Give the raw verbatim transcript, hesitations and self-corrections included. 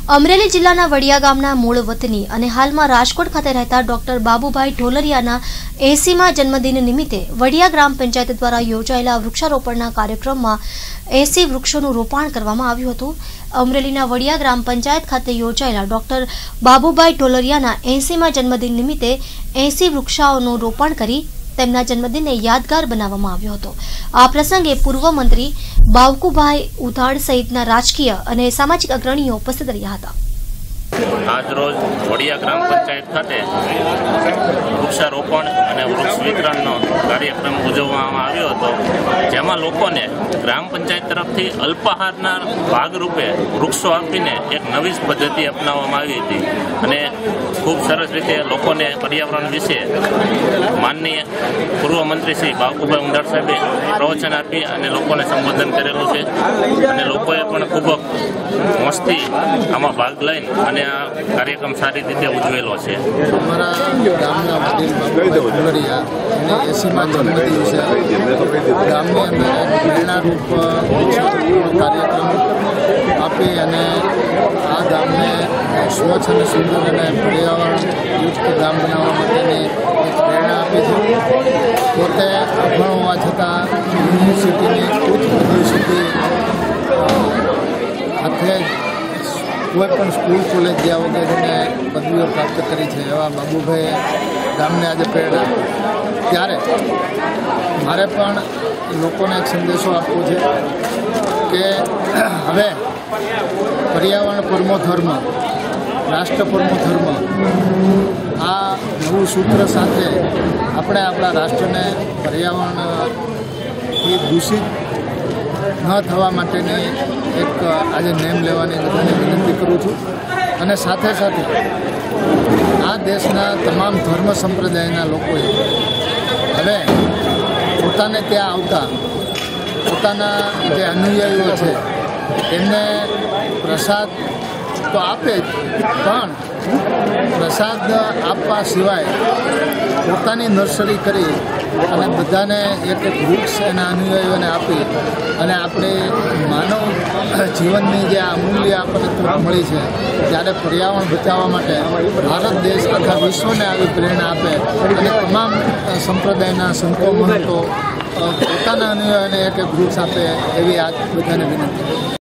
અમરેલી જિલ્લાના વડિયા ગામના મૂળ વતની અને હાલમાં રાજકોટ ખાતે રહેતા ડોક્ટર બાબુભાઈ ઢોલરિયાના એંસીમાં જન્મદિન નિમિત્તે વડિયા ગ્રામ પંચાયત દ્વારા યોજાયેલા વૃક્ષારોપણના કાર્યક્રમમાં એંસી વૃક્ષોનું રોપાણ કરવામાં આવ્યું હતું। અમરેલીના વડિયા ગ્રામ પંચાયત ખાતે યોજાયેલા ડોક્ટર બાબુભાઈ ઢોલરિયાના એંસીમાં જન્મદિન નિમિત્તે એંસી વૃક્ષાઓનું રોપાણ કરી તેમના જન્મદિનને યાદગાર બનાવવામાં આવ્યો હતો। આ પ્રસંગે પૂર્વ મંત્રી બાવકુભાઈ ઉધાડ સહિતના રાજકીય અને સામાજિક અગ્રણીઓ ઉપસ્થિત રહ્યા હતા। आज रोज वडिया ग्राम पंचायत खाते वृक्षारोपण અને વૃક્ષ વિતરણનો કાર્યક્રમ ઉજવવામાં આવ્યો હતો, જેમાં લોકોને ગ્રામ પંચાયત તરફથી અલ્પાહારના ભાગરૂપે વૃક્ષો આપીને એક નવી પદ્ધતિ અપનાવવામાં આવી હતી અને ખૂબ સરસ રીતે લોકોને પર્યાવરણ વિશે માનનીય પૂર્વ મંત્રી શ્રી બાવકુભાઈ ઉંધાડ સાહેબે પ્રવચન આપી અને લોકોને સંબોધન કરેલું છે અને લોકોએ પણ ખૂબ મસ્તી આમાં ભાગ લઈને અને આ કાર્યક્રમ સારી રીતે ઉજવેલો છે। અમારા ગામના વડીલ બાબુભાઈ ઢોલરિયા અને એંસીમાં જન્મદિન છે, ગામની અંદર પ્રેરણારૂપ કાર્યક્રમ આપી અને આ ગામને સ્વચ્છ અને સુંદર અને પર્યાવરણયુક્ત ગામ બનાવવા માટેની એક પ્રેરણા આપી છે। પોતે અભણ હોવા છતાં યુનિવર્સિટીની ઉચ્ચ પદવી સુધી હાથે કોઈ પણ સ્કૂલ કોલેજ ગયા વગર એને પદવીઓ પ્રાપ્ત કરી છે એવા બાબુભાઈએ ગામને આજે પ્રેરણા ત્યારે મારે પણ લોકોને એક સંદેશો આપવો છે કે હવે પર્યાવરણ પરમો ધર્મ, રાષ્ટ્ર પરમો ધર્મ, આ નવું સૂત્ર સાથે આપણે આપણા રાષ્ટ્રને પર્યાવરણથી દૂષિત ન થવા માટેની એક આજે નેમ લેવાની બધાને વિનંતી કરું છું અને સાથે સાથે આ દેશના તમામ ધર્મ સંપ્રદાયના લોકોએ હવે પોતાને ત્યાં આવતા પોતાના જે અનુયાયીઓ છે એમને પ્રસાદ તો આપે જ, પણ પ્રસાદ આપવા સિવાય પોતાની નર્સરી કરી અને બધાને એક એક વૃક્ષ એના અનુયાયીઓને આપી અને આપણે માનવ જીવનની જે અમૂલ્ય આપણને મળી છે ત્યારે પર્યાવરણ બચાવવા માટે ભારત દેશ આખા વિશ્વને આવી પ્રેરણા આપે અને તમામ સંપ્રદાયના સંતો મહંતો પોતાના અનુયાયીઓને એક એક વૃક્ષ આપે એવી આ બધાને વિનંતી।